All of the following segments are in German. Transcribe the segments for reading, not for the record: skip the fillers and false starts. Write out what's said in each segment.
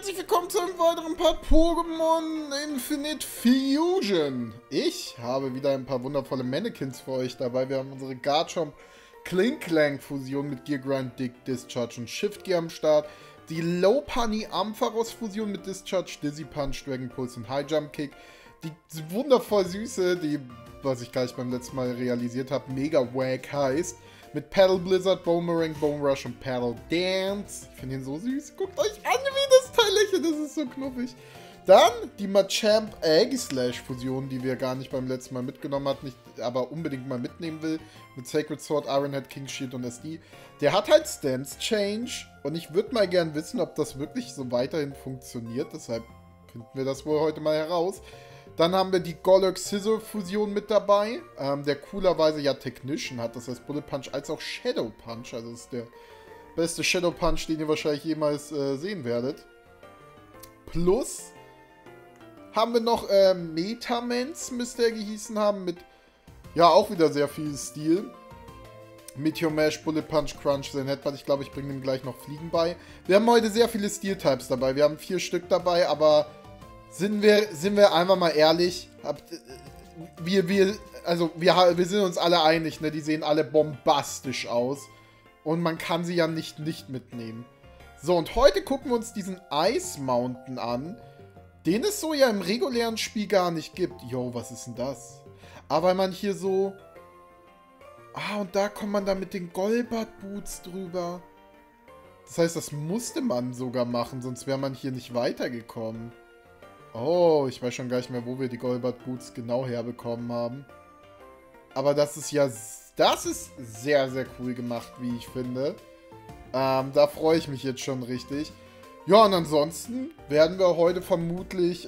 herzlich willkommen zu einem weiteren Part Pokémon Infinite Fusion. Ich habe wieder ein paar wundervolle Mannequins für euch dabei. Wir haben unsere Garchomp Klinklang Fusion mit Gear Grind, Dig, Discharge und Shift Gear am Start. Die Lopunny Ampharos Fusion mit Discharge, Dizzy Punch, Dragon Pulse und High Jump Kick. Die wundervoll süße, die, was ich gleich beim letzten Mal realisiert habe, Mega Wag heißt. Mit Paddle Blizzard, Boomerang, Bone Rush und Paddle Dance. Ich finde ihn so süß. Guckt euch an, wie das Teil lächelt. Das ist so knuffig. Dann die Machamp Aegislash Fusion, die wir gar nicht beim letzten Mal mitgenommen hatten, aber unbedingt mal mitnehmen will. Mit Sacred Sword, Ironhead, King Shield und SD. Der hat halt Stance Change. Und ich würde mal gern wissen, ob das wirklich so weiterhin funktioniert. Deshalb finden wir das wohl heute mal heraus. Dann haben wir die Golurk Scizor Fusion mit dabei, der coolerweise ja Technician hat, das heißt Bullet Punch als auch Shadow Punch, also das ist der beste Shadow Punch, den ihr wahrscheinlich jemals sehen werdet. Plus haben wir noch Metamens, müsste er gehießen haben, mit ja auch wieder sehr viel Stil. Meteor Mash, Bullet Punch, Crunch, sein Headbutt, ich glaube ich bringe ihm gleich noch Fliegen bei. Wir haben heute sehr viele Steel-Types dabei, wir haben 4 Stück dabei, aber sind wir einfach mal ehrlich, wir sind uns alle einig, ne? Die sehen alle bombastisch aus. Und man kann sie ja nicht mitnehmen. So, und heute gucken wir uns diesen Ice Mountain an, den es so ja im regulären Spiel gar nicht gibt. Yo, was ist denn das? Aber man hier so... Ah, und da kommt man dann mit den Golbat Boots drüber. Das heißt, das musste man sogar machen, sonst wäre man hier nicht weitergekommen. Oh, ich weiß schon gar nicht mehr, wo wir die Golbat Boots genau herbekommen haben. Aber das ist ja... Das ist sehr, sehr cool gemacht, wie ich finde. Da freue ich mich jetzt schon richtig. Ja, und ansonsten werden wir heute vermutlich...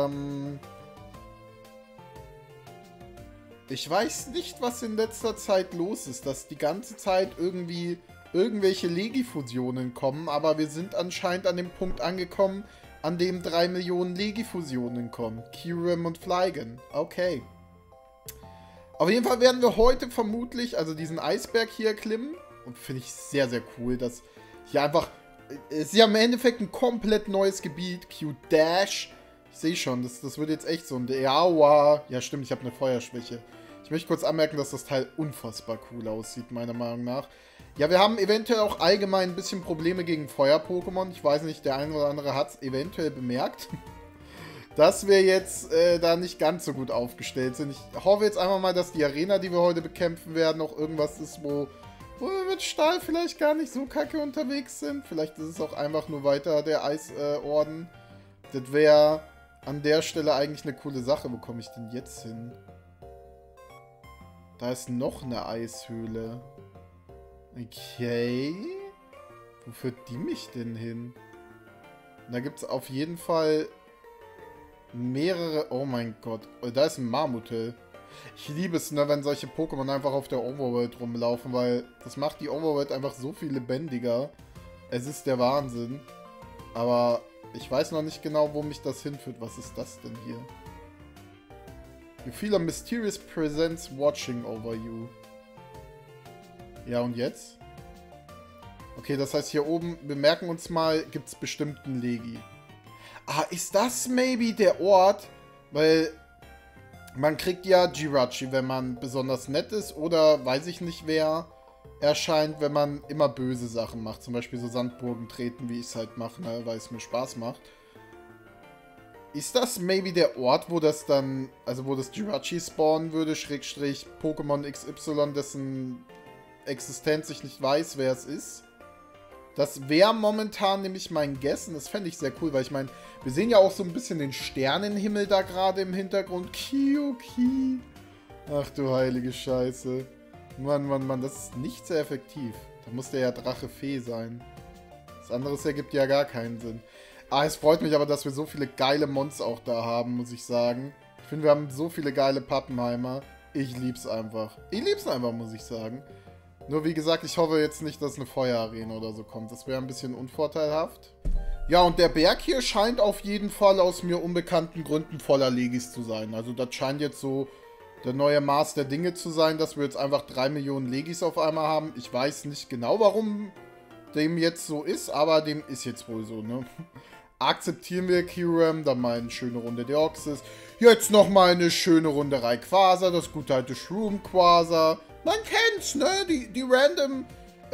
ich weiß nicht, was in letzter Zeit los ist, dass die ganze Zeit irgendwie irgendwelche Legifusionen kommen, aber wir sind anscheinend an dem Punkt angekommen, an dem 3 Millionen Legifusionen kommen. Kyurem und Flygon. Okay. Auf jeden Fall werden wir heute vermutlich, also diesen Eisberg hier erklimmen. Und finde ich sehr, sehr cool, dass hier einfach... Es ist ja im Endeffekt ein komplett neues Gebiet. Q-Dash. Ich sehe schon, das wird jetzt echt so ein... Aua. Ja, stimmt, ich habe eine Feuerschwäche. Ich möchte kurz anmerken, dass das Teil unfassbar cool aussieht, meiner Meinung nach. Ja, wir haben eventuell auch allgemein ein bisschen Probleme gegen Feuer-Pokémon. Ich weiß nicht, der eine oder andere hat es eventuell bemerkt, dass wir jetzt da nicht ganz so gut aufgestellt sind. Ich hoffe jetzt einfach mal, dass die Arena, die wir heute bekämpfen werden, auch irgendwas ist, wo wir mit Stahl vielleicht gar nicht so kacke unterwegs sind. Vielleicht ist es auch einfach nur weiter der Eisorden. Das wäre an der Stelle eigentlich eine coole Sache. Wo komme ich denn jetzt hin? Da ist noch eine Eishöhle. Okay. Wo führt die mich denn hin? Da gibt es auf jeden Fall mehrere... Oh mein Gott. Oh, da ist ein Marmutel. Ich liebe es, ne, wenn solche Pokémon einfach auf der Overworld rumlaufen, weil das macht die Overworld einfach so viel lebendiger. Es ist der Wahnsinn. Aber ich weiß noch nicht genau, wo mich das hinführt. Was ist das denn hier? You feel a mysterious presence watching over you. Ja, und jetzt? Okay, das heißt hier oben, wir merken uns mal, gibt es bestimmten Legi. Ah, ist das maybe der Ort? Weil man kriegt ja Jirachi, wenn man besonders nett ist, oder weiß ich nicht wer erscheint, wenn man immer böse Sachen macht. Zum Beispiel so Sandburgen treten, wie ich es halt mache, ne, weil es mir Spaß macht. Ist das maybe der Ort, wo das dann, also wo das Jirachi spawnen würde, Schrägstrich Pokémon XY, dessen Existenz ich nicht weiß, wer es ist? Das wäre momentan nämlich mein Guess und das fände ich sehr cool, weil ich meine, wir sehen ja auch so ein bisschen den Sternenhimmel da gerade im Hintergrund. Kyuki. Ach du heilige Scheiße. Mann, Mann, Mann, das ist nicht sehr effektiv. Da muss der ja Drache-Fee sein. Das andere ergibt ja gar keinen Sinn. Ah, es freut mich aber, dass wir so viele geile Mons auch da haben, muss ich sagen. Ich finde, wir haben so viele geile Pappenheimer. Ich lieb's einfach. Ich lieb's einfach, muss ich sagen. Nur wie gesagt, ich hoffe jetzt nicht, dass eine Feuerarena oder so kommt. Das wäre ein bisschen unvorteilhaft. Ja, und der Berg hier scheint auf jeden Fall aus mir unbekannten Gründen voller Legis zu sein. Also das scheint jetzt so der neue Maß der Dinge zu sein, dass wir jetzt einfach 3 Millionen Legis auf einmal haben. Ich weiß nicht genau, warum dem jetzt so ist, aber dem ist jetzt wohl so, ne? akzeptieren wir Kyurem, dann mal eine schöne Runde Deoxys. Jetzt nochmal eine schöne Runde Rayquaza, das gute alte Shroom-Quaza. Man kennt's, ne? Die random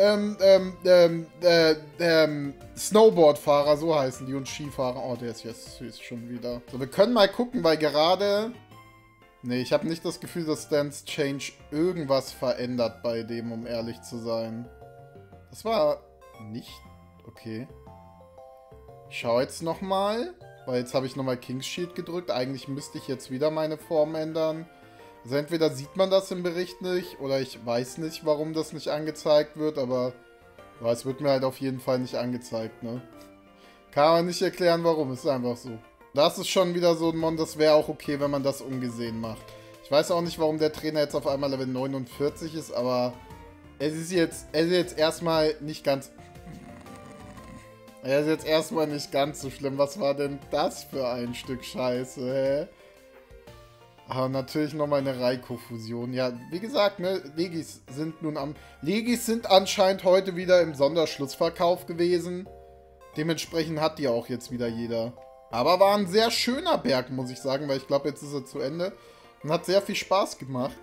Snowboard-Fahrer, so heißen die, und Skifahrer. Oh, der ist jetzt süß schon wieder. So, wir können mal gucken, weil gerade... Nee, ich habe nicht das Gefühl, dass Dance Change irgendwas verändert bei dem, um ehrlich zu sein. Das war nicht... Okay. Ich schaue jetzt nochmal, weil jetzt habe ich nochmal King's Shield gedrückt. Eigentlich müsste ich jetzt wieder meine Form ändern. Also entweder sieht man das im Bericht nicht, oder ich weiß nicht, warum das nicht angezeigt wird, aber ja, es wird mir halt auf jeden Fall nicht angezeigt, ne? Kann man nicht erklären, warum, ist einfach so. Das ist schon wieder so ein Mon, das wäre auch okay, wenn man das ungesehen macht. Ich weiß auch nicht, warum der Trainer jetzt auf einmal Level 49 ist, aber es ist jetzt erstmal nicht ganz... Er ist jetzt erstmal nicht ganz so schlimm. Was war denn das für ein Stück Scheiße, hä? Aber natürlich nochmal eine Raikou-Fusion. Ja, wie gesagt, ne, Legis sind anscheinend heute wieder im Sonderschlussverkauf gewesen. Dementsprechend hat die auch jetzt wieder jeder. Aber war ein sehr schöner Berg, muss ich sagen, weil ich glaube, jetzt ist er zu Ende. Und hat sehr viel Spaß gemacht.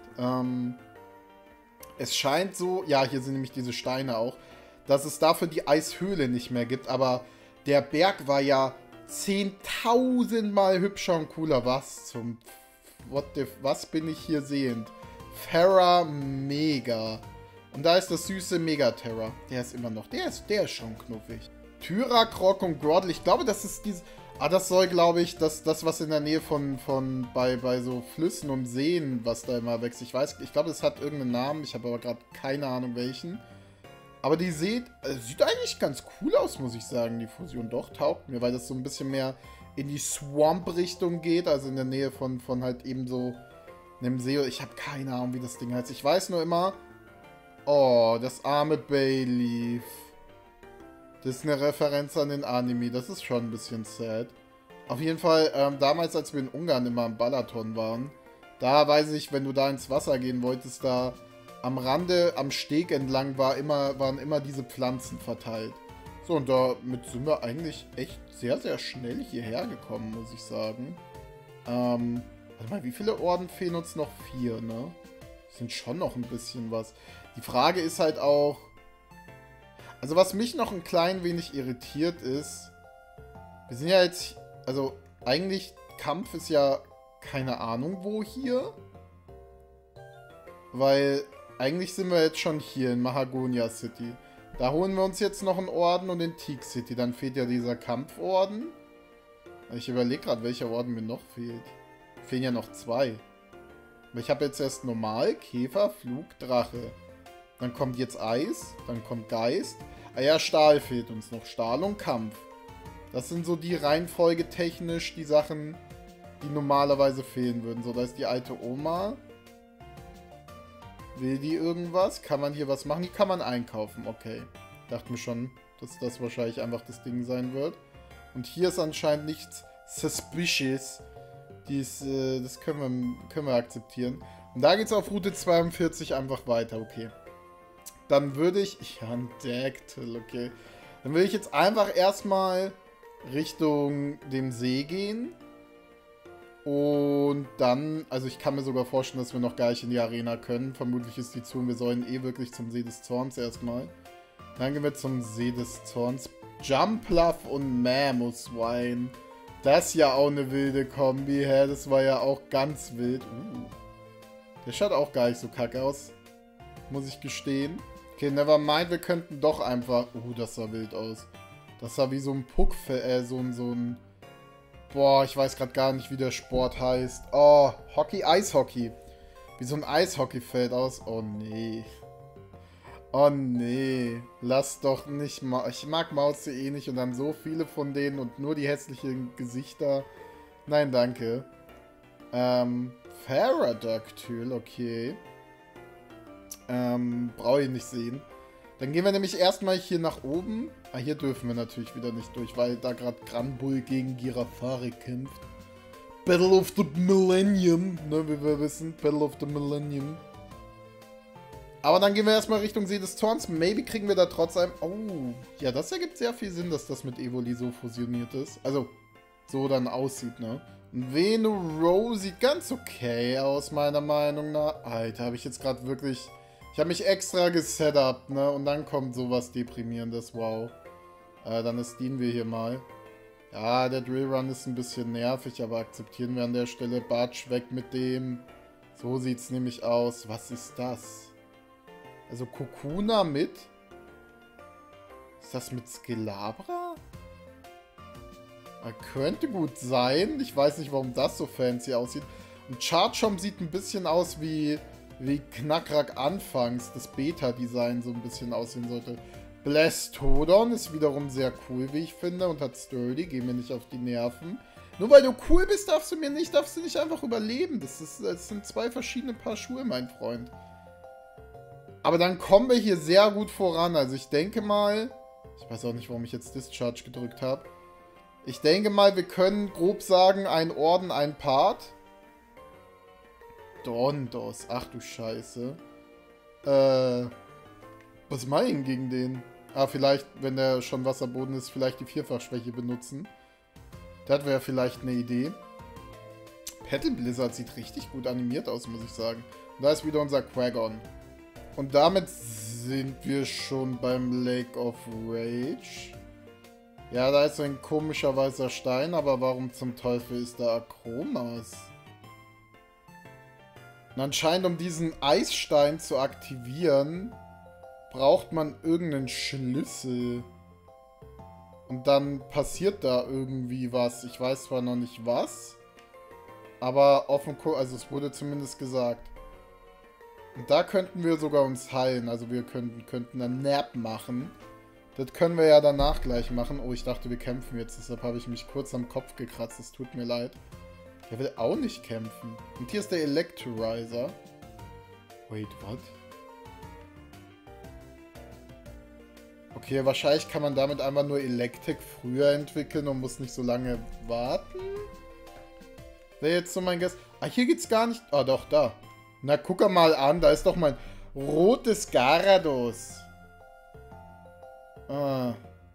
Es scheint so, ja, hier sind nämlich diese Steine auch, dass es dafür die Eishöhle nicht mehr gibt. Aber der Berg war ja 10.000 Mal hübscher und cooler. Was zum... Was bin ich hier sehend? Farah Mega. Und da ist das süße Megaterra. Der ist immer noch... Der ist schon knuffig. Tyrakrok und Groddle. Ich glaube, das ist dieses... Ah, das soll, glaube ich, das was in der Nähe bei so Flüssen und Seen, was da immer wächst. Ich glaube, das hat irgendeinen Namen. Ich habe aber gerade keine Ahnung welchen. Aber die sieht eigentlich ganz cool aus, muss ich sagen. Die Fusion doch taugt mir, weil das so ein bisschen mehr in die Swamp-Richtung geht. Also in der Nähe von halt eben so einem See. Ich habe keine Ahnung, wie das Ding heißt. Ich weiß nur immer... Oh, das arme Bayleaf. Das ist eine Referenz an den Anime. Das ist schon ein bisschen sad. Auf jeden Fall, damals, als wir in Ungarn immer am Balaton waren, da weiß ich, wenn du da ins Wasser gehen wolltest, da am Rande, am Steg entlang waren immer diese Pflanzen verteilt. So, und damit sind wir eigentlich echt sehr, sehr schnell hierher gekommen, muss ich sagen. Warte mal, wie viele Orden fehlen uns noch? 4, ne? Das sind schon noch ein bisschen was. Die Frage ist halt auch... Also was mich noch ein klein wenig irritiert ist, wir sind ja jetzt, also eigentlich Kampf ist ja keine Ahnung wo hier, weil eigentlich sind wir jetzt schon hier in Mahagonia City. Da holen wir uns jetzt noch einen Orden und in Teak City, dann fehlt ja dieser Kampforden. Ich überlege gerade, welcher Orden mir noch fehlt. Fehlen ja noch 2. Aber ich habe jetzt erst Normal, Käfer, Flug, Drache. Dann kommt jetzt Eis, dann kommt Geist. Ah ja, Stahl fehlt uns noch. Stahl und Kampf. Das sind so die Reihenfolge technisch, die Sachen, die normalerweise fehlen würden. So, da ist die alte Oma. Will die irgendwas? Kann man hier was machen? Die kann man einkaufen. Okay. Dachte mir schon, dass das wahrscheinlich einfach das Ding sein wird. Und hier ist anscheinend nichts suspicious. Das können wir akzeptieren. Und da geht es auf Route 42 einfach weiter. Okay. Dann würde ich... Ja, ein Dactyl, okay. Dann würde ich jetzt einfach erstmal Richtung dem See gehen. Und dann... Also ich kann mir sogar vorstellen, dass wir noch gleich in die Arena können. Vermutlich ist die zu und wir sollen eh wirklich zum See des Zorns erstmal. Dann gehen wir zum See des Zorns. Jumpluff und Mammothswine. Das ist ja auch eine wilde Kombi, hä? Das war ja auch ganz wild. Der schaut auch gar nicht so kacke aus. Muss ich gestehen. Okay, nevermind, wir könnten doch einfach... das sah wild aus. Das sah wie so ein Puckfell, so ein... Boah, ich weiß gerade gar nicht, wie der Sport heißt. Oh, Hockey, Eishockey. Wie so ein Eishockeyfeld aus. Oh, nee. Oh, nee. Lass doch nicht mal... Ich mag Mauze eh nicht und dann so viele von denen und nur die hässlichen Gesichter. Nein, danke. Pterodactyl, okay. Brauche ich nicht sehen. Dann gehen wir nämlich erstmal hier nach oben. Ah, hier dürfen wir natürlich wieder nicht durch, weil da gerade Granbull gegen Girafari kämpft. Battle of the Millennium, ne, wie wir wissen. Battle of the Millennium. Aber dann gehen wir erstmal Richtung See des Zorns. Maybe kriegen wir da trotz allem... Oh, ja, das ergibt sehr viel Sinn, dass das mit Evoli so fusioniert ist. Also, so dann aussieht, ne? Venuro sieht ganz okay aus, meiner Meinung nach. Alter, habe ich jetzt gerade wirklich... Ich habe mich extra gesetupt, ne? Und dann kommt sowas Deprimierendes, wow. Dann dienen wir hier mal. Ja, der Drillrun ist ein bisschen nervig, aber akzeptieren wir an der Stelle. Bartsch weg mit dem. So sieht's nämlich aus. Was ist das? Also Kokuna mit? Ist das mit Skelabra? Könnte gut sein. Ich weiß nicht, warum das so fancy aussieht. Und Charchomp sieht ein bisschen aus wie Knackrack anfangs das Beta-Design so ein bisschen aussehen sollte. Blastodon ist wiederum sehr cool, wie ich finde, und hat Sturdy. Geh mir nicht auf die Nerven. Nur weil du cool bist, darfst du nicht einfach überleben. Das sind zwei verschiedene Paar Schuhe, mein Freund. Aber dann kommen wir hier sehr gut voran. Also ich denke mal... Ich weiß auch nicht, warum ich jetzt Discharge gedrückt habe. Ich denke mal, wir können grob sagen, ein Orden, ein Part. Dondos. Ach du Scheiße. Was mache ich denn gegen den? Ah, vielleicht, wenn der schon Wasserboden ist, vielleicht die Vierfachschwäche benutzen. Das wäre vielleicht eine Idee. Petal Blizzard sieht richtig gut animiert aus, muss ich sagen. Und da ist wieder unser Quagon. Und damit sind wir schon beim Lake of Rage. Ja, da ist so ein komischer weißer Stein, aber warum zum Teufel ist da Akromas? Und anscheinend, um diesen Eisstein zu aktivieren, braucht man irgendeinen Schlüssel. Und dann passiert da irgendwie was. Ich weiß zwar noch nicht was, aber offenkundig, also es wurde zumindest gesagt. Und da könnten wir sogar uns heilen. Also wir könnten einen Nap machen. Das können wir ja danach gleich machen. Oh, ich dachte, wir kämpfen jetzt. Deshalb habe ich mich kurz am Kopf gekratzt. Es tut mir leid. Der will auch nicht kämpfen. Und hier ist der Electorizer. Wait, what? Okay, wahrscheinlich kann man damit einfach nur Electek früher entwickeln und muss nicht so lange warten. Wäre jetzt so mein Guess. Ah, hier geht's gar nicht. Ah, doch, da. Na, guck mal an. Da ist doch mein rotes Garados. Ah.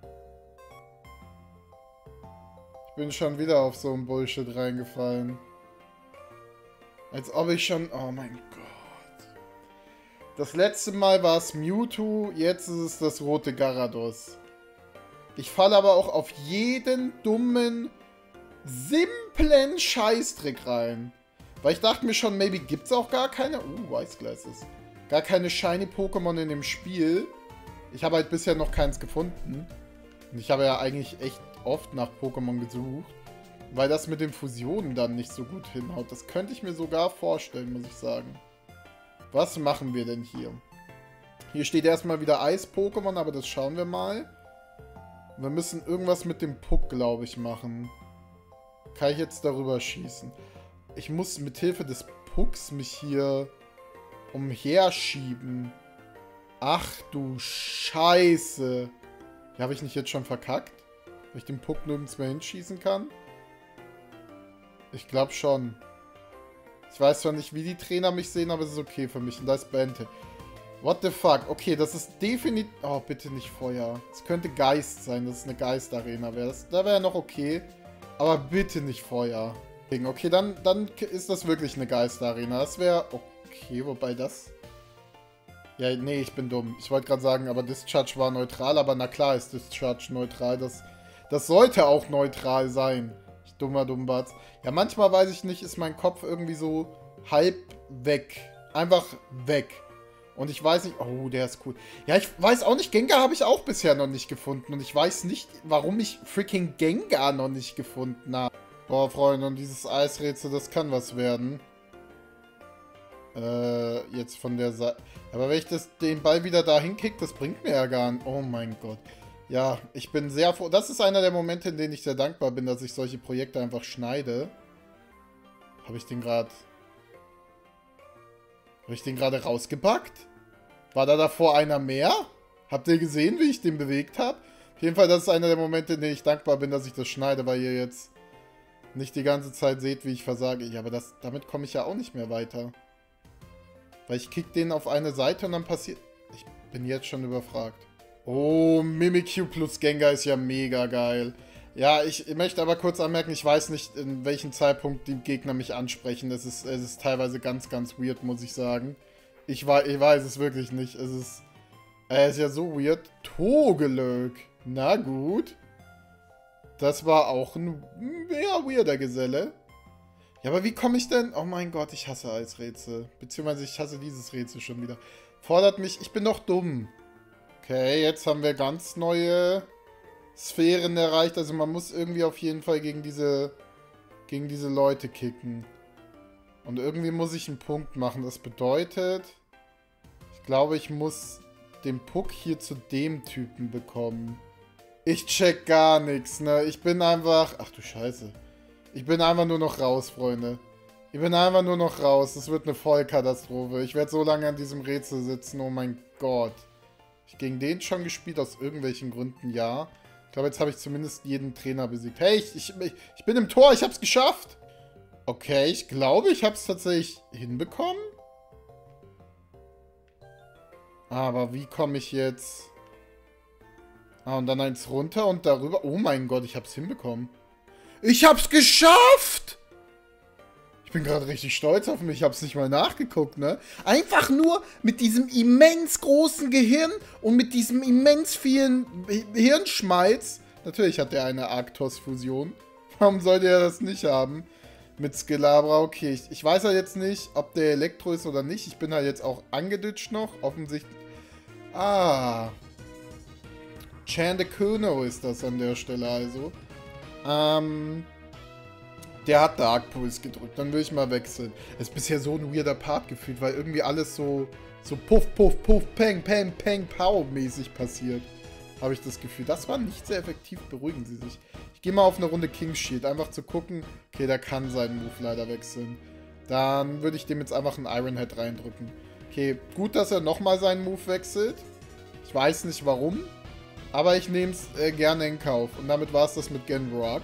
Ich bin schon wieder auf so ein Bullshit reingefallen. Als ob ich schon... Oh mein Gott. Das letzte Mal war es Mewtwo, jetzt ist es das rote Garados. Ich falle aber auch auf jeden dummen, simplen Scheißtrick rein. Weil ich dachte mir schon, maybe gibt es auch gar keine... Wise Glasses. Gar keine Shiny-Pokémon in dem Spiel. Ich habe halt bisher noch keins gefunden. Und ich habe ja eigentlich echt oft nach Pokémon gesucht. Weil das mit den Fusionen dann nicht so gut hinhaut. Das könnte ich mir sogar vorstellen, muss ich sagen. Was machen wir denn hier? Hier steht erstmal wieder Eis-Pokémon, aber das schauen wir mal. Wir müssen irgendwas mit dem Puck, glaube ich, machen. Kann ich jetzt darüber schießen? Ich muss mit Hilfe des Pucks mich hier umherschieben. Ach du Scheiße. Ja, habe ich nicht jetzt schon verkackt? Weil ich den Puck nirgends mehr hinschießen kann? Ich glaube schon. Ich weiß zwar nicht, wie die Trainer mich sehen, aber es ist okay für mich. Und da ist Bente. What the fuck? Okay, das ist definitiv... Oh, bitte nicht Feuer. Es könnte Geist sein, dass es eine Geistarena wäre. Da wäre noch okay. Aber bitte nicht Feuer. Okay, dann ist das wirklich eine Geistarena. Das wäre okay, wobei das... Ja, nee, ich bin dumm. Ich wollte gerade sagen, aber Discharge war neutral. Aber na klar ist Discharge neutral. Das sollte auch neutral sein. Ich dummer Dummbatz. Ja, manchmal weiß ich nicht, ist mein Kopf irgendwie so halb weg. Einfach weg. Und ich weiß nicht... Oh, der ist cool. Ja, ich weiß auch nicht, Gengar habe ich auch bisher noch nicht gefunden. Und ich weiß nicht, warum ich freaking Gengar noch nicht gefunden habe. Boah, Freunde, und dieses Eisrätsel, das kann was werden. Jetzt von der Seite... Aber wenn ich den Ball wieder dahin kick, das bringt mir ja gar nicht. Oh mein Gott. Ja, ich bin sehr froh. Das ist einer der Momente, in denen ich sehr dankbar bin, dass ich solche Projekte einfach schneide. Habe ich den gerade rausgepackt? War da davor einer mehr? Habt ihr gesehen, wie ich den bewegt habe? Auf jeden Fall, das ist einer der Momente, in denen ich dankbar bin, dass ich das schneide, weil ihr jetzt nicht die ganze Zeit seht, wie ich versage. Ja, aber damit komme ich ja auch nicht mehr weiter. Weil ich kick den auf eine Seite und dann passiert... Ich bin jetzt schon überfragt. Oh, Mimikyu plus Gengar ist ja mega geil. Ja, ich möchte aber kurz anmerken, ich weiß nicht, in welchem Zeitpunkt die Gegner mich ansprechen. Es ist teilweise ganz, ganz weird, muss ich sagen. Ich weiß es wirklich nicht. Es ist ja so weird. Togelög. Na gut. Das war auch ein eher weirder Geselle. Ja, aber wie komme ich denn... Oh mein Gott, ich hasse Eisrätsel. Beziehungsweise ich hasse dieses Rätsel schon wieder. Fordert mich... Ich bin doch dumm. Okay, jetzt haben wir ganz neue Sphären erreicht. Also man muss irgendwie auf jeden Fall gegen diese Leute kicken. Und irgendwie muss ich einen Punkt machen. Das bedeutet... Ich glaube, ich muss den Puck hier zu dem Typen bekommen. Ich check gar nichts, ne? Ich bin einfach... Ach du Scheiße. Ich bin einfach nur noch raus, Freunde. Ich bin einfach nur noch raus. Das wird eine Vollkatastrophe. Ich werde so lange an diesem Rätsel sitzen. Oh mein Gott. Ich gegen den schon gespielt, aus irgendwelchen Gründen, ja. Ich glaube, jetzt habe ich zumindest jeden Trainer besiegt. Hey, ich bin im Tor. Ich habe es geschafft. Okay, ich glaube, ich habe es tatsächlich hinbekommen. Aber wie komme ich jetzt... Ah, und dann eins runter und darüber... Oh mein Gott, ich habe es hinbekommen. Ich hab's geschafft! Ich bin gerade richtig stolz auf mich. Ich hab's nicht mal nachgeguckt, ne? Einfach nur mit diesem immens großen Gehirn und mit diesem immens vielen Hirnschmalz. Natürlich hat der eine Arctos-Fusion. Warum sollte er das nicht haben? Mit Skilabra, okay. Ich weiß ja jetzt nicht, ob der Elektro ist oder nicht. Ich bin halt jetzt auch angeditscht noch. Offensichtlich. Ah. Chandecono ist das an der Stelle also. Der hat Dark Pulse gedrückt. Dann will ich mal wechseln. Es ist bisher so ein weirder Part gefühlt, weil irgendwie alles so puff, puff, puff, peng, peng, peng, pow mäßig passiert. Habe ich das Gefühl. Das war nicht sehr effektiv. Beruhigen Sie sich. Ich gehe mal auf eine Runde King's Shield. Einfach zu gucken. Okay, der kann seinen Move leider wechseln. Dann würde ich dem jetzt einfach einen Iron Head reindrücken. Okay, gut, dass er nochmal seinen Move wechselt. Ich weiß nicht warum. Aber ich nehme es gerne in Kauf. Und damit war es das mit Genrock.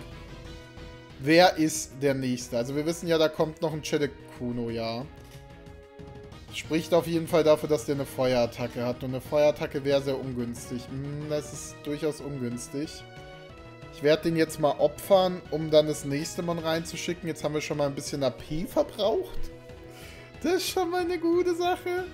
Wer ist der Nächste? Also wir wissen ja, da kommt noch ein Chandecono, ja. Spricht auf jeden Fall dafür, dass der eine Feuerattacke hat. Und eine Feuerattacke wäre sehr ungünstig. Das ist durchaus ungünstig. Ich werde den jetzt mal opfern, um dann das nächste Mal reinzuschicken. Jetzt haben wir schon mal ein bisschen AP verbraucht. Das ist schon mal eine gute Sache.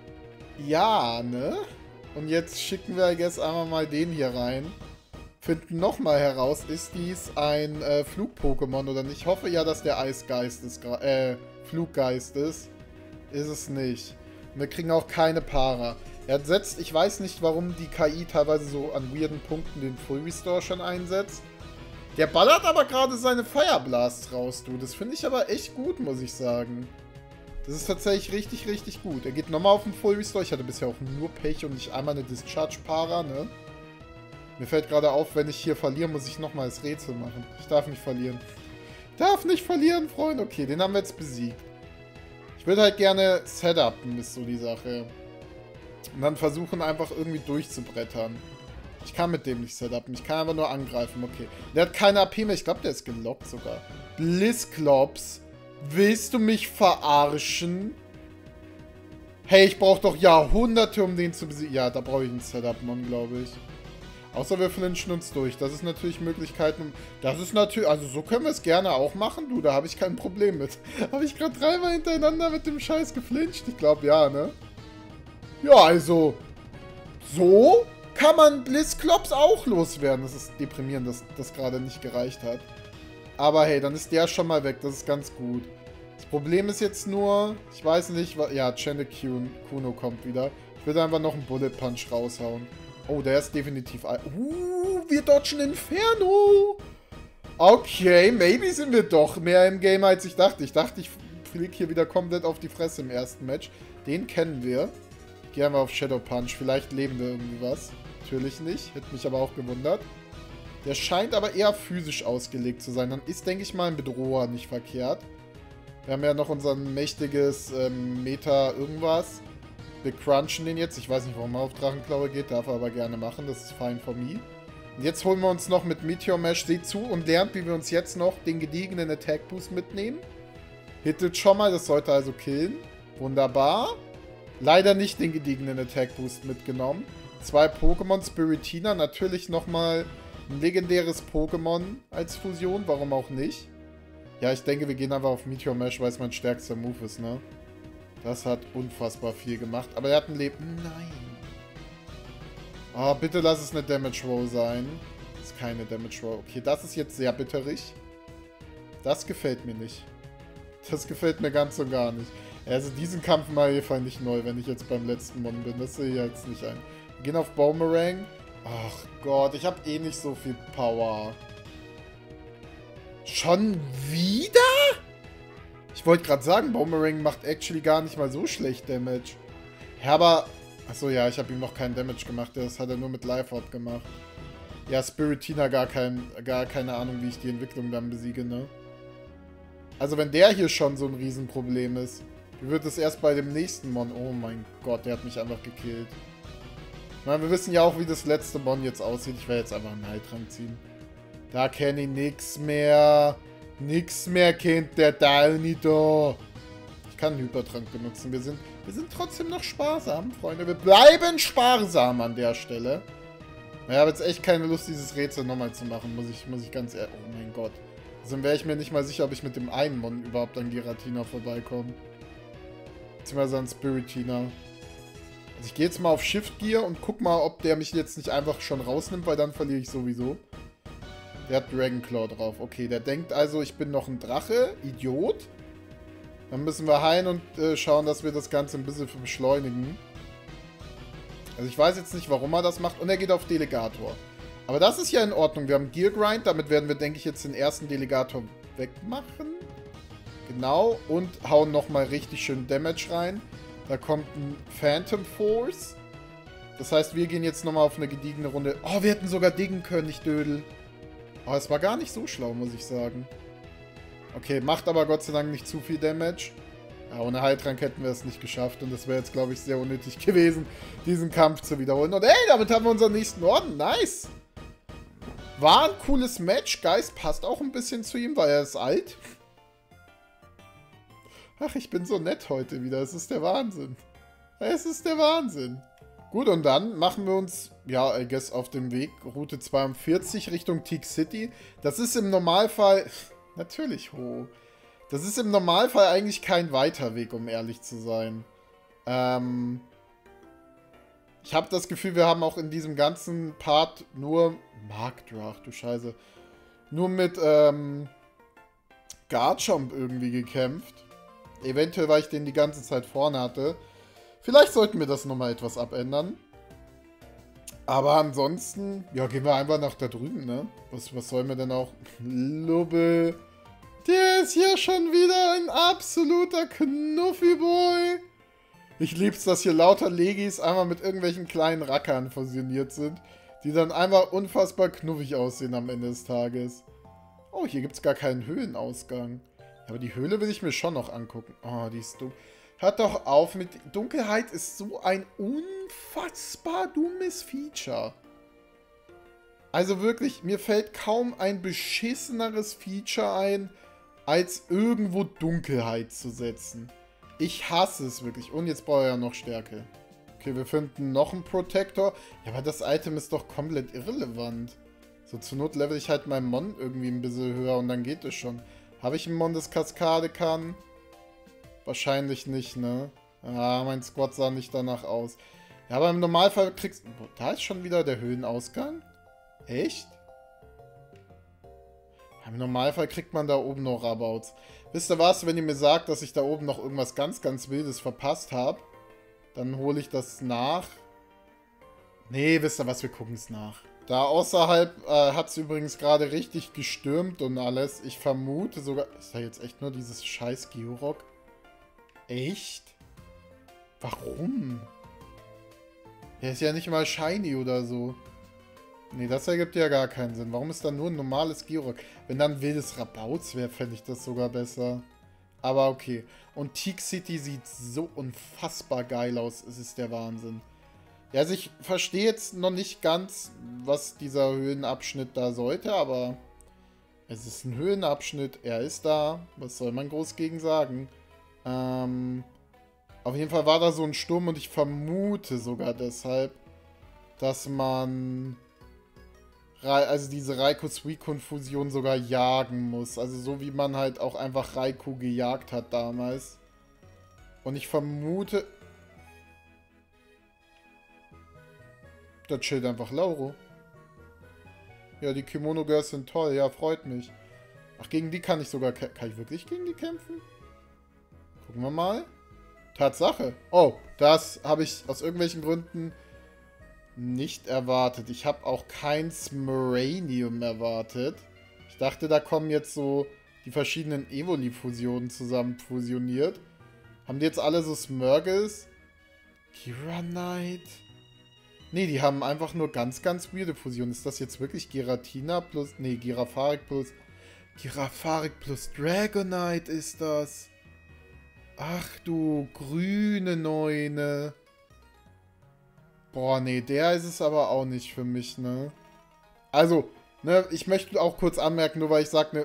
Ja, ne? Und jetzt schicken wir jetzt einmal mal den hier rein. Finden nochmal heraus, ist dies ein Flug-Pokémon oder nicht? Ich hoffe ja, dass der Eisgeist ist, Fluggeist ist. Ist es nicht. Und wir kriegen auch keine Para. Er setzt, ich weiß nicht, warum die KI teilweise so an weirden Punkten den Full Restore schon einsetzt. Der ballert aber gerade seine Fire Blasts raus, du. Das finde ich aber echt gut, muss ich sagen. Das ist tatsächlich richtig, richtig gut. Er geht nochmal auf den Full Restore. Ich hatte bisher auch nur Pech und nicht einmal eine Discharge-Para, ne? Mir fällt gerade auf, wenn ich hier verliere, muss ich nochmal das Rätsel machen. Ich darf nicht verlieren. Ich darf nicht verlieren, Freunde. Okay, den haben wir jetzt besiegt. Ich würde halt gerne setupen, ist so die Sache. Und dann versuchen, einfach irgendwie durchzubrettern. Ich kann mit dem nicht setupen. Ich kann einfach nur angreifen. Okay. Der hat keine AP mehr. Ich glaube, der ist gelockt sogar. Blizzclops. Willst du mich verarschen? Hey, ich brauche doch Jahrhunderte, um den zu besiegen. Ja, da brauche ich einen Setup-Mon, glaube ich. Außer wir flinchen uns durch. Das ist natürlich Möglichkeiten. Das ist natürlich... Also so können wir es gerne auch machen, du. Da habe ich kein Problem mit. Habe ich gerade dreimal hintereinander mit dem Scheiß geflincht? Ich glaube, ja, ne? Ja, also... So kann man Blizzclops auch loswerden. Das ist deprimierend, dass das gerade nicht gereicht hat. Aber hey, dann ist der schon mal weg. Das ist ganz gut. Das Problem ist jetzt nur... Ich weiß nicht... Ja, Chandecono kommt wieder. Ich würde einfach noch einen Bullet Punch raushauen. Oh, der ist definitiv... wir dodgen Inferno! Okay, maybe sind wir doch mehr im Game, als ich dachte. Ich dachte, ich fliege hier wieder komplett auf die Fresse im ersten Match. Den kennen wir. Gehen wir auf Shadow Punch. Vielleicht leben wir irgendwie was. Natürlich nicht. Hätte mich aber auch gewundert. Der scheint aber eher physisch ausgelegt zu sein. Dann ist, denke ich mal, ein Bedroher nicht verkehrt. Wir haben ja noch unser mächtiges Meta irgendwas. Wir crunchen den jetzt. Ich weiß nicht, warum er auf Drachenklaue geht. Darf er aber gerne machen. Das ist fine for me. Und jetzt holen wir uns noch mit Meteor Mash. Seht zu und lernt, wie wir uns jetzt noch den gediegenen Attack Boost mitnehmen. Hittet schon mal. Das sollte also killen. Wunderbar. Leider nicht den gediegenen Attack Boost mitgenommen. 2 Pokémon, Spiritina, natürlich nochmal ein legendäres Pokémon als Fusion, warum auch nicht. Ja, ich denke, wir gehen einfach auf Meteor Mash, weil es mein stärkster Move ist, ne? Das hat unfassbar viel gemacht, aber er hat ein Leben. Nein. Oh, bitte lass es eine Damage Roll sein. Das ist keine Damage Roll. Okay, das ist jetzt sehr bitterig. Das gefällt mir nicht. Das gefällt mir ganz und gar nicht. Also diesen Kampf mal hier fand ich neu, wenn ich jetzt beim letzten Mon bin. Das sehe ich jetzt nicht ein. Wir gehen auf Boomerang. Ach Gott, ich habe eh nicht so viel Power. Schon wieder? Ich wollte gerade sagen, Boomerang macht actually gar nicht mal so schlecht Damage. Ja, aber... Achso, ja, ich habe ihm noch keinen Damage gemacht. Das hat er nur mit Life Orb gemacht. Ja, Spiritina gar keine Ahnung, wie ich die Entwicklung dann besiege, ne? Also wenn der hier schon so ein Riesenproblem ist, wie wird es erst bei dem nächsten Mon? Oh mein Gott, der hat mich einfach gekillt. Ich meine, wir wissen ja auch, wie das letzte Mon jetzt aussieht. Ich werde jetzt einfach einen Heiltrank ziehen. Da kenne ich nix mehr. Nix mehr kennt der Downy da. Ich kann einen Hypertrank benutzen. Wir sind trotzdem noch sparsam, Freunde. Wir bleiben sparsam an der Stelle. Ich habe jetzt echt keine Lust, dieses Rätsel nochmal zu machen, muss ich ganz ehrlich... Oh mein Gott. Also wäre ich mir nicht mal sicher, ob ich mit dem einen Mon überhaupt an Giratina vorbeikomme. Beziehungsweise an Spiritina. Also ich gehe jetzt mal auf Shift Gear und guck mal, ob der mich jetzt nicht einfach schon rausnimmt, weil dann verliere ich sowieso. Der hat Dragonclaw drauf. Okay, der denkt also, ich bin noch ein Drache. Idiot. Dann müssen wir heilen und schauen, dass wir das Ganze ein bisschen beschleunigen. Also ich weiß jetzt nicht, warum er das macht. Und er geht auf Delegator. Aber das ist ja in Ordnung. Wir haben Gear Grind. Damit werden wir, denke ich, jetzt den ersten Delegator wegmachen. Genau. Und hauen nochmal richtig schön Damage rein. Da kommt ein Phantom Force. Das heißt, wir gehen jetzt nochmal auf eine gediegene Runde. Oh, wir hätten sogar diggen können, nicht Dödel. Aber es war gar nicht so schlau, muss ich sagen. Okay, macht aber Gott sei Dank nicht zu viel Damage. Ja, ohne Heiltrank hätten wir es nicht geschafft. Und das wäre jetzt, glaube ich, sehr unnötig gewesen, diesen Kampf zu wiederholen. Und ey, damit haben wir unseren nächsten Orden. Nice! War ein cooles Match. Geist passt auch ein bisschen zu ihm, weil er ist alt. Ach, ich bin so nett heute wieder. Es ist der Wahnsinn. Es ist der Wahnsinn. Gut, und dann machen wir uns, ja, I guess, auf dem Weg. Route 42 Richtung Teak City. Das ist im Normalfall... Natürlich, Ho. Das ist im Normalfall eigentlich kein weiter Weg, um ehrlich zu sein. Ich habe das Gefühl, wir haben auch in diesem ganzen Part nur... Markdrach, du Scheiße. Nur mit, Garchomp irgendwie gekämpft. Eventuell, weil ich den die ganze Zeit vorne hatte. Vielleicht sollten wir das nochmal etwas abändern. Aber ansonsten, ja, gehen wir einfach nach da drüben, ne? Was sollen wir denn auch? Lubbe. Der ist hier schon wieder ein absoluter Knuffi-Boy. Ich lieb's, dass hier lauter Legis einmal mit irgendwelchen kleinen Rackern fusioniert sind, die dann einfach unfassbar knuffig aussehen am Ende des Tages. Oh, hier gibt's gar keinen Höhlenausgang. Aber die Höhle will ich mir schon noch angucken. Oh, die ist dumm. Hört doch auf mit... Dunkelheit ist so ein unfassbar dummes Feature. Also wirklich, mir fällt kaum ein beschisseneres Feature ein, als irgendwo Dunkelheit zu setzen. Ich hasse es wirklich. Und jetzt brauche ich ja noch Stärke. Okay, wir finden noch einen Protector. Ja, aber das Item ist doch komplett irrelevant. So, zur Not level ich halt meinen Mon irgendwie ein bisschen höher und dann geht es schon. Habe ich einen Mon, das Kaskade kann? Wahrscheinlich nicht, ne? Ah, mein Squad sah nicht danach aus. Ja, aber im Normalfall kriegst... Boah, da ist schon wieder der Höhlenausgang? Echt? Im Normalfall kriegt man da oben noch Rabouts. Wisst ihr was? Wenn ihr mir sagt, dass ich da oben noch irgendwas ganz, ganz Wildes verpasst habe, dann hole ich das nach. Nee, wisst ihr was? Wir gucken es nach. Da außerhalb hat es übrigens gerade richtig gestürmt und alles. Ich vermute sogar... Ist da jetzt echt nur dieses scheiß Georock? Echt? Warum? Der ist ja nicht mal shiny oder so. Nee, das ergibt ja gar keinen Sinn. Warum ist da nur ein normales Georock? Wenn dann ein wildes Rabauts wäre, fände ich das sogar besser. Aber okay. Und Teak City sieht so unfassbar geil aus. Es ist der Wahnsinn. Ja, also ich verstehe jetzt noch nicht ganz, was dieser Höhenabschnitt da sollte, aber es ist ein Höhenabschnitt. Er ist da. Was soll man groß gegen sagen? Auf jeden Fall war da so ein Sturm und ich vermute sogar deshalb, dass man also diese Raikou-Suicune-Fusion sogar jagen muss. Also so wie man halt auch einfach Raikou gejagt hat damals. Und ich vermute... Da chillt einfach Lauro. Ja, die Kimono Girls sind toll. Ja, freut mich. Ach, gegen die kann ich sogar... Kann ich wirklich gegen die kämpfen? Gucken wir mal. Tatsache. Oh, das habe ich aus irgendwelchen Gründen nicht erwartet. Ich habe auch kein Smeranium erwartet. Ich dachte, da kommen jetzt so die verschiedenen Evoli-Fusionen zusammen fusioniert. Haben die jetzt alle so Smurgles? Giranite? Nee, die haben einfach nur ganz, ganz weirde Fusionen. Ist das jetzt wirklich Giratina plus... Nee, Girafarik plus... Girafarik plus Dragonite ist das. Ach du grüne Neune. Boah, nee, der ist es aber auch nicht für mich, ne? Also, ne, ich möchte auch kurz anmerken, nur weil ich sage,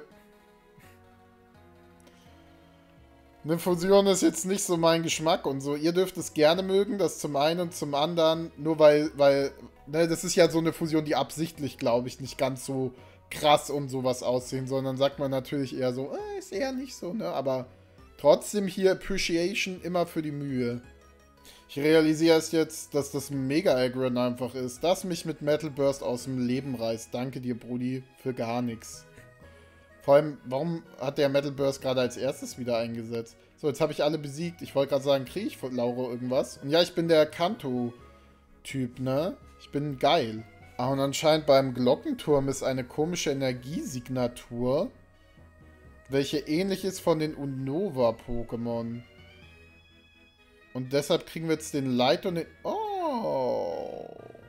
eine Fusion ist jetzt nicht so mein Geschmack und so. Ihr dürft es gerne mögen, das zum einen und zum anderen, nur weil, ne, das ist ja so eine Fusion, die absichtlich, glaube ich, nicht ganz so krass und sowas aussehen, sondern sagt man natürlich eher so, ist eher nicht so, ne, aber trotzdem hier Appreciation immer für die Mühe. Ich realisiere erst jetzt, dass das mega aggron einfach ist, das mich mit Metal Burst aus dem Leben reißt. Danke dir, Brudi, für gar nichts. Vor allem, warum hat der Metal Burst gerade als erstes wieder eingesetzt? So, jetzt habe ich alle besiegt. Ich wollte gerade sagen, kriege ich von Lauro irgendwas? Und ja, ich bin der Kanto-Typ, ne? Ich bin geil. Ah, und anscheinend beim Glockenturm ist eine komische Energiesignatur, welche ähnlich ist von den Unova-Pokémon. Und deshalb kriegen wir jetzt den Light und den... Oh.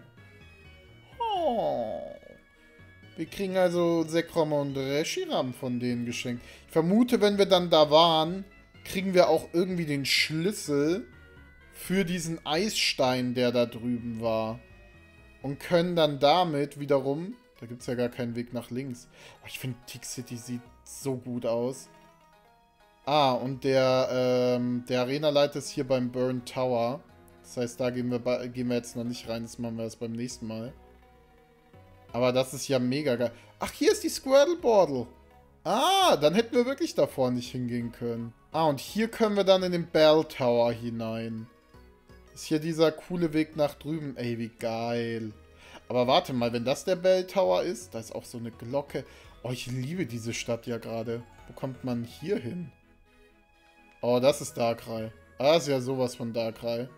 Oh. Wir kriegen also Zekrom und Reshiram von denen geschenkt. Ich vermute, wenn wir dann da waren, kriegen wir auch irgendwie den Schlüssel für diesen Eisstein, der da drüben war. Und können dann damit wiederum... Da gibt es ja gar keinen Weg nach links. Oh, ich finde, Tick City sieht so gut aus. Ah, und der Arena-Leiter ist hier beim Burn Tower. Das heißt, da gehen wir jetzt noch nicht rein. Das machen wir erst beim nächsten Mal. Aber das ist ja mega geil. Ach, hier ist die Squirtle Bordel. Ah, dann hätten wir wirklich davor nicht hingehen können. Ah, und hier können wir dann in den Bell Tower hinein. Ist hier dieser coole Weg nach drüben. Ey, wie geil. Aber warte mal, wenn das der Bell Tower ist, da ist auch so eine Glocke. Oh, ich liebe diese Stadt ja gerade. Wo kommt man hier hin? Oh, das ist Darkrai. Das ist ja sowas von Darkrai.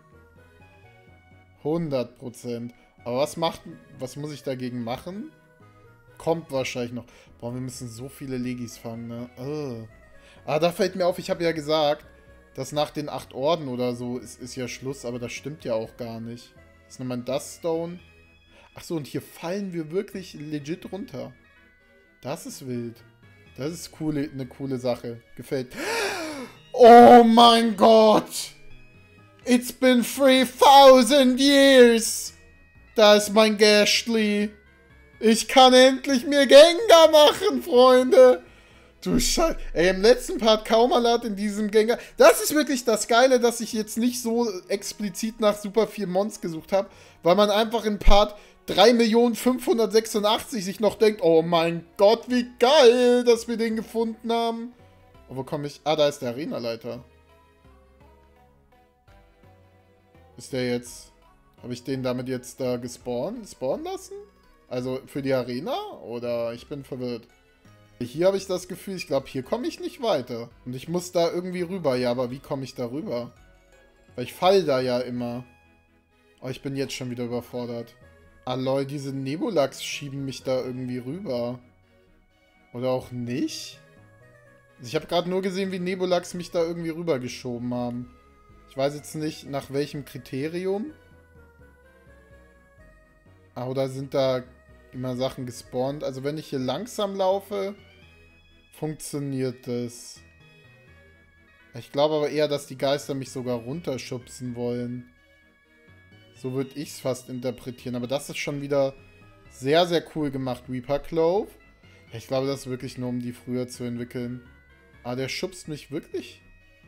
100%. Aber was muss ich dagegen machen? Kommt wahrscheinlich noch. Boah, wir müssen so viele Legis fangen, ne? Ah, da fällt mir auf, ich habe ja gesagt, dass nach den 8 Orden oder so ist ja Schluss, aber das stimmt ja auch gar nicht. Das ist nochmal ein Duststone. Achso, und hier fallen wir wirklich legit runter. Das ist wild. Das ist eine coole Sache. Gefällt. Oh mein Gott! It's been 3000 years! Da ist mein Gastly. Ich kann endlich mir Gengar machen, Freunde. Du Scheiße. Ey, im letzten Part Kaumalat in diesem Gengar. Das ist wirklich das Geile, dass ich jetzt nicht so explizit nach super viel Mons gesucht habe, weil man einfach in Part 3.586 sich noch denkt, oh mein Gott, wie geil, dass wir den gefunden haben. Und wo komme ich? Ah, da ist der Arena-Leiter. Ist der jetzt... Habe ich den damit jetzt da spawnen lassen? Also für die Arena? Oder ich bin verwirrt. Hier habe ich das Gefühl, ich glaube, hier komme ich nicht weiter. Und ich muss da irgendwie rüber. Ja, aber wie komme ich da rüber? Weil ich fall da ja immer. Oh, ich bin jetzt schon wieder überfordert. Ah, lol, diese Nebulax schieben mich da irgendwie rüber. Oder auch nicht? Ich habe gerade nur gesehen, wie Nebulax mich da irgendwie rübergeschoben haben. Ich weiß jetzt nicht, nach welchem Kriterium. Ah, oder sind da immer Sachen gespawnt? Also wenn ich hier langsam laufe, funktioniert das. Ich glaube aber eher, dass die Geister mich sogar runterschubsen wollen. So würde ich es fast interpretieren. Aber das ist schon wieder sehr, sehr cool gemacht. Reaper Clove. Ja, ich glaube, das ist wirklich nur, um die früher zu entwickeln. Ah, der schubst mich wirklich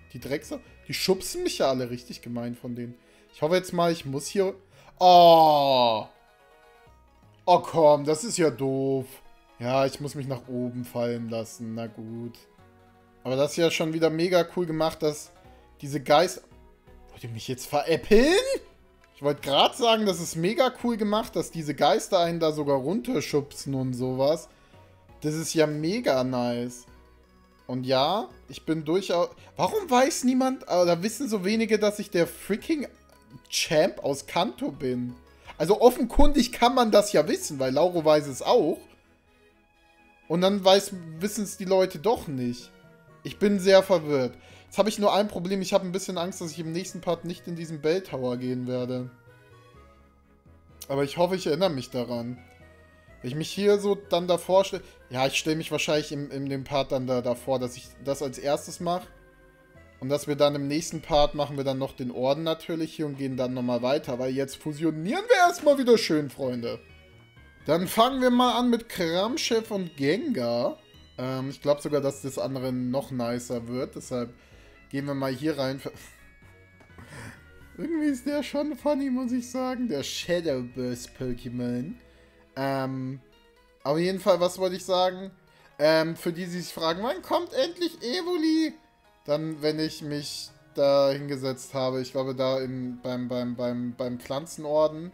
Die Drecksau. Die schubsen mich ja alle richtig gemein von denen. Ich hoffe jetzt mal, ich muss hier... Oh! Oh komm, das ist ja doof. Ja, ich muss mich nach oben fallen lassen. Na gut. Aber das ist ja schon wieder mega cool gemacht, dass diese Geister... Wollt ihr mich jetzt veräppeln? Ich wollte gerade sagen, das ist mega cool gemacht, dass diese Geister einen da sogar runterschubsen und sowas. Das ist ja mega nice. Und ja, ich bin durchaus... Warum weiß niemand, oder wissen so wenige, dass ich der freaking Champ aus Kanto bin? Also offenkundig kann man das ja wissen, weil Lauro weiß es auch. Und dann wissen es die Leute doch nicht. Ich bin sehr verwirrt. Jetzt habe ich nur ein Problem. Ich habe ein bisschen Angst, dass ich im nächsten Part nicht in diesen Bell Tower gehen werde. Aber ich hoffe, ich erinnere mich daran. Wenn ich mich hier so dann davor stelle... Ja, ich stelle mich wahrscheinlich in dem Part dann davor, dass ich das als erstes mache. Und dass wir dann im nächsten Part machen wir dann noch den Orden natürlich hier und gehen dann nochmal weiter. Weil jetzt fusionieren wir erstmal wieder schön, Freunde. Dann fangen wir mal an mit Kramchef und Gengar. Ich glaube sogar, dass das andere noch nicer wird. Deshalb gehen wir mal hier rein. Irgendwie ist der schon funny, muss ich sagen. Der Shadow Burst Pokémon. Auf jeden Fall, was wollte ich sagen? Für die, die sich fragen, wann kommt endlich Evoli? Dann, wenn ich mich da hingesetzt habe. Ich war da beim Pflanzenorden.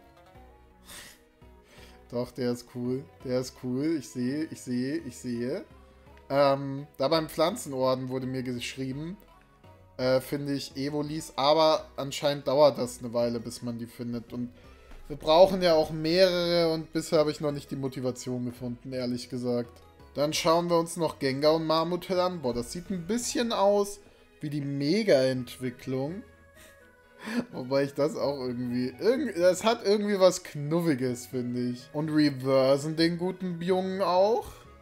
Doch, der ist cool. Der ist cool. Ich sehe. Da beim Pflanzenorden wurde mir geschrieben, finde ich Evolis, aber anscheinend dauert das eine Weile, bis man die findet. Und wir brauchen ja auch mehrere und bisher habe ich noch nicht die Motivation gefunden, ehrlich gesagt. Dann schauen wir uns noch Gengar und Marmotel an. Boah, das sieht ein bisschen aus wie die Mega-Entwicklung. Wobei ich das auch irgendwie... Das hat irgendwie was Knuffiges, finde ich. Und reversen den guten Jungen auch.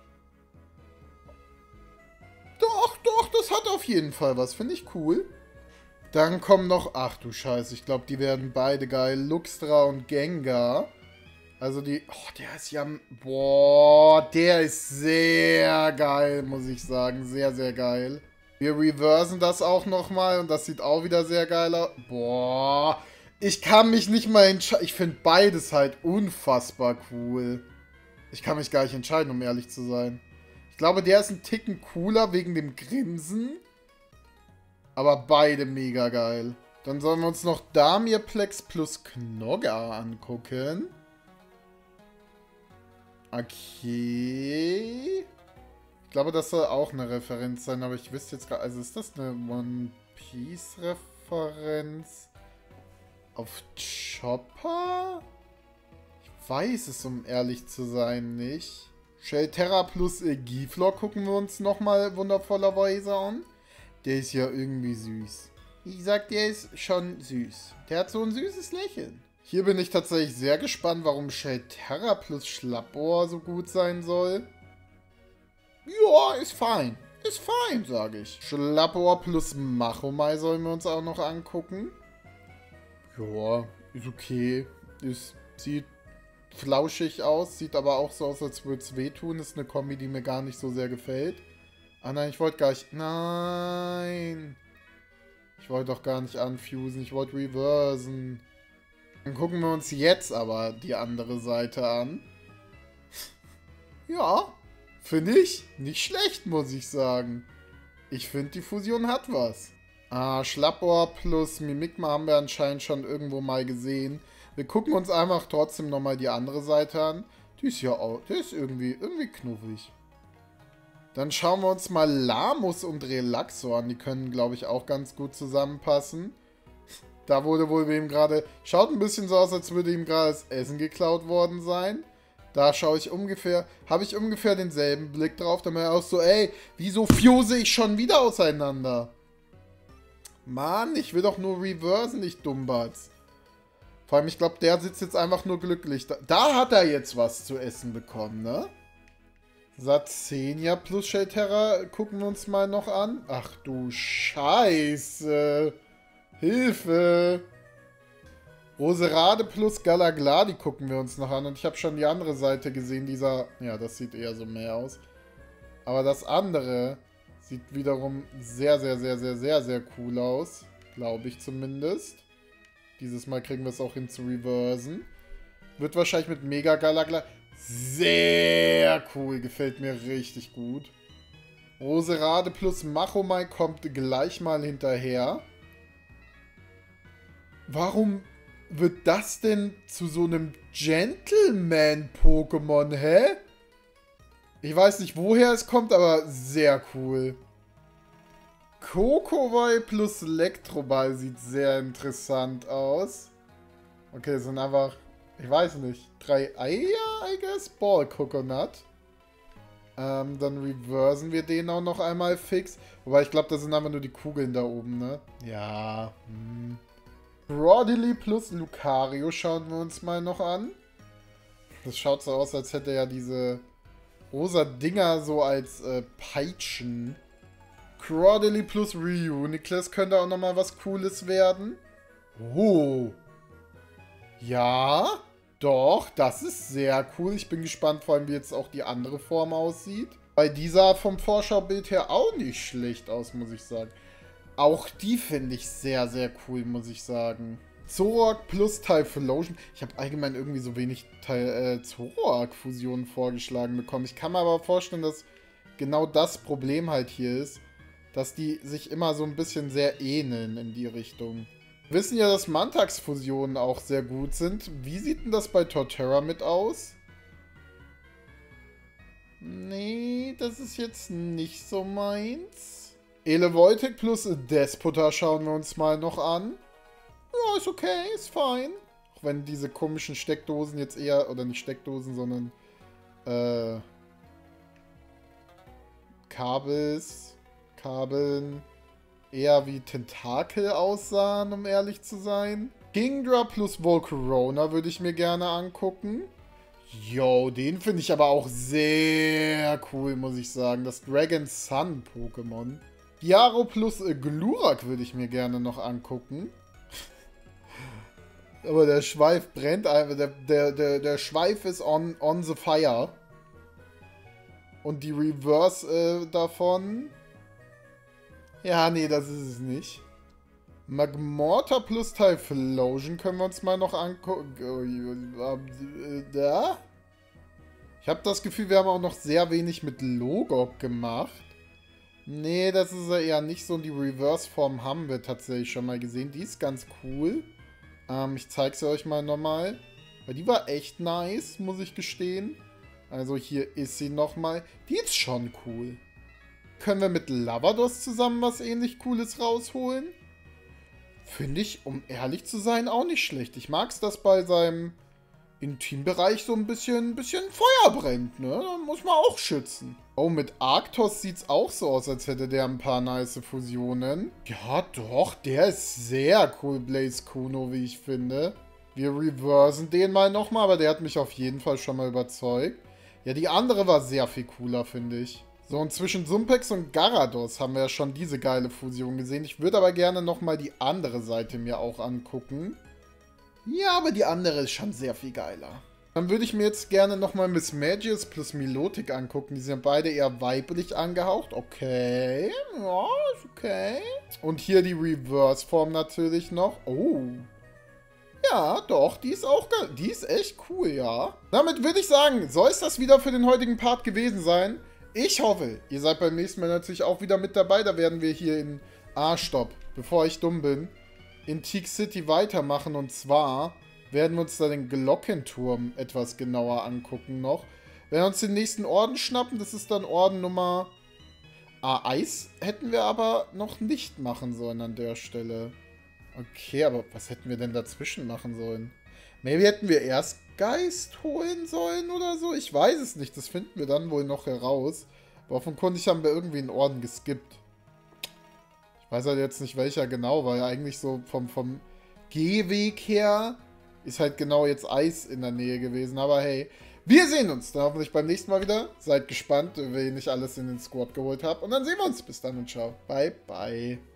Doch, das hat auf jeden Fall was. Finde ich cool. Dann kommen noch... Ach du Scheiße, ich glaube, die werden beide geil. Luxtra und Gengar. Also die... Oh, der ist ja... Boah, der ist sehr geil, muss ich sagen. Sehr, sehr geil. Wir reversen das auch nochmal und das sieht auch wieder sehr geil aus. Boah, ich kann mich nicht mal entscheiden. Ich finde beides halt unfassbar cool. Ich kann mich gar nicht entscheiden, um ehrlich zu sein. Ich glaube, der ist ein Ticken cooler wegen dem Grinsen. Aber beide mega geil. Dann sollen wir uns noch Damirplex plus Knogger angucken. Okay. Ich glaube, das soll auch eine Referenz sein, aber ich wüsste jetzt gar... Also ist das eine One Piece Referenz auf Chopper? Ich weiß es, um ehrlich zu sein, nicht. Shelterra plus Giflor gucken wir uns nochmal wundervollerweise an. Der ist ja irgendwie süß. Ich sag, der ist schon süß. Der hat so ein süßes Lächeln. Hier bin ich tatsächlich sehr gespannt, warum Shelterra plus Schlappohr so gut sein soll. Ja, ist fein. Ist fein, sage ich. Schlappohr plus Machomai sollen wir uns auch noch angucken. Ja, ist okay. Sieht flauschig aus. Sieht aber auch so aus, als würde es wehtun. Ist eine Kombi, die mir gar nicht so sehr gefällt. Ah nein, ich wollte gar nicht... Nein. Ich wollte doch gar nicht unfusen. Ich wollte reversen. Dann gucken wir uns jetzt aber die andere Seite an. Ja. Finde ich nicht schlecht, muss ich sagen. Ich finde, die Fusion hat was. Schlappohr plus Mimikma haben wir anscheinend schon irgendwo mal gesehen. Wir gucken uns einfach trotzdem nochmal die andere Seite an. Die ist ja auch, die ist irgendwie knuffig. Dann schauen wir uns mal Lamus und Relaxo an. Die können, glaube ich, auch ganz gut zusammenpassen. Da wurde wohl wem gerade... Schaut ein bisschen so aus, als würde ihm gerade das Essen geklaut worden sein. Da schaue ich ungefähr, habe ich ungefähr denselben Blick drauf, da mir auch so, ey, wieso fuse ich schon wieder auseinander? Mann, ich will doch nur reversen, nicht Dummbatz. Vor allem, ich glaube, der sitzt jetzt einfach nur glücklich. Da hat er jetzt was zu essen bekommen, ne? Satzenia plus Shelterra gucken wir uns mal noch an. Ach du Scheiße. Hilfe. Roserade plus Galagla, die gucken wir uns noch an. Und ich habe schon die andere Seite gesehen, dieser... Ja, das sieht eher so mehr aus. Aber das andere Sieht wiederum sehr, sehr, sehr, sehr, sehr, sehr cool aus. Glaube ich zumindest. Dieses Mal kriegen wir es auch hin zu reversen. Wird wahrscheinlich mit mega geiler. Sehr cool. Gefällt mir richtig gut. Roserade plus Machomai kommt gleich mal hinterher. Warum wird das denn zu so einem Gentleman-Pokémon, hä? Ich weiß nicht, woher es kommt, aber sehr cool. Kokowai plus Elektroball sieht sehr interessant aus. Okay, das sind einfach, ich weiß nicht, 3 Eier, I guess? Ball Coconut. Dann reversen wir den auch noch einmal fix. Wobei, ich glaube, das sind einfach nur die Kugeln da oben, ne? Ja. Crawdaddy plus Lucario schauen wir uns mal noch an. Das schaut so aus, als hätte er diese rosa Dinger so als Peitschen. Crawdaddy plus Reuniclus könnte auch nochmal was Cooles werden. Oh. Ja, doch, das ist sehr cool. Ich bin gespannt, vor allem wie jetzt auch die andere Form aussieht. Weil die sah vom Vorschaubild her auch nicht schlecht aus, muss ich sagen. Auch die finde ich sehr, sehr cool, muss ich sagen. Zoroark plus Typhlosion. Ich habe allgemein irgendwie so wenig Zoroark-Fusionen vorgeschlagen bekommen. Ich kann mir aber vorstellen, dass genau das Problem halt hier ist, dass die sich immer so ein bisschen sehr ähneln in die Richtung. Wir wissen ja, dass Mantax-Fusionen auch sehr gut sind. Wie sieht denn das bei Torterra mit aus? Nee, das ist jetzt nicht so meins. Elevoltic plus Despota schauen wir uns mal noch an. Ja, ist okay, ist fein. Auch wenn diese komischen Steckdosen jetzt eher, oder nicht Steckdosen, sondern Kabeln eher wie Tentakel aussahen, um ehrlich zu sein. Kingdra plus Volcarona würde ich mir gerne angucken. Yo, den finde ich aber auch sehr cool, muss ich sagen. Das Dragon Sun Pokémon. Gyaro plus Glurak würde ich mir gerne noch angucken. Aber der Schweif brennt einfach. Der Schweif ist on the fire. Und die Reverse davon... Ja, nee, das ist es nicht. Magmortar plus Typhlosion können wir uns mal noch angucken. Da? Ich habe das Gefühl, wir haben auch noch sehr wenig mit Logok gemacht. Nee, das ist ja eher nicht so. Die Reverse-Form haben wir tatsächlich schon mal gesehen. Die ist ganz cool. Ich zeige sie euch mal nochmal. Weil die war echt nice, muss ich gestehen. Also hier ist sie nochmal. Die ist schon cool. Können wir mit Lavados zusammen was ähnlich Cooles rausholen? Finde ich, um ehrlich zu sein, auch nicht schlecht. Ich mag es, dass bei seinem Intimbereich so ein bisschen Feuer brennt, ne? Da muss man auch schützen. Oh, mit Arctos sieht es auch so aus, als hätte der ein paar nice Fusionen. Ja, doch, der ist sehr cool, Blaze Kuno, wie ich finde. Wir reversen den mal nochmal, aber der hat mich auf jeden Fall schon mal überzeugt. Ja, die andere war sehr viel cooler, finde ich. So, und zwischen Sumpex und Garados haben wir ja schon diese geile Fusion gesehen. Ich würde aber gerne nochmal die andere Seite mir auch angucken. Ja, aber die andere ist schon sehr viel geiler. Dann würde ich mir jetzt gerne nochmal Mismagius plus Milotic angucken. Die sind beide eher weiblich angehaucht. Okay, ja, ist okay. Und hier die Reverse-Form natürlich noch. Oh. Ja, doch, die ist auch geil. Die ist echt cool, ja. Damit würde ich sagen, soll es das wieder für den heutigen Part gewesen sein. Ich hoffe, ihr seid beim nächsten Mal natürlich auch wieder mit dabei. Da werden wir hier in stopp, bevor ich dumm bin, in Teak City weitermachen. Und zwar werden wir uns da den Glockenturm etwas genauer angucken noch. Wir werden uns den nächsten Orden schnappen. Das ist dann Orden Nummer... Eis hätten wir aber noch nicht machen sollen an der Stelle. Okay, aber was hätten wir denn dazwischen machen sollen? Maybe hätten wir erst Geist holen sollen oder so? Ich weiß es nicht. Das finden wir dann wohl noch heraus. Aber offenkundig haben wir irgendwie einen Orden geskippt. Ich weiß halt jetzt nicht welcher genau, weil eigentlich so vom Gehweg her ist halt genau jetzt Eis in der Nähe gewesen. Aber hey, wir sehen uns dann hoffentlich beim nächsten Mal wieder. Seid gespannt, wen ich alles in den Squad geholt habe. Und dann sehen wir uns. Bis dann und ciao. Bye, bye.